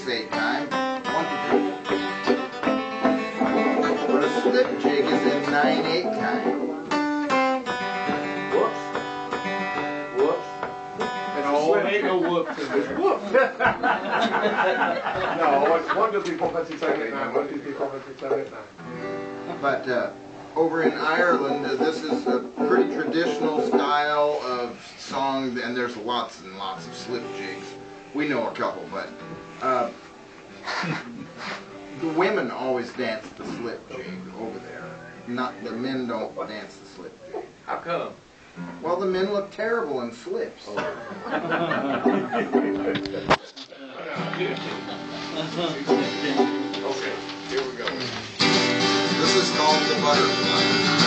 8 time. 1 to 2. But a slip jig is in 9/8 time. Whoops. Whoops. And all make a whoops in there. Whoops. No, it's 1, 2, 3, 4, 5, 6, 7, 8, 9. 1, 2, 3, 4, 5, 6, 7, 8, 9. But over in Ireland, this is a pretty traditional style of song, and there's lots and lots of slip jigs. We know a couple, but the women always dance the slip jig over there. Not the men don't dance the slip jig. How come? Well, the men look terrible in slips. Okay, here we go. This is called the butterfly.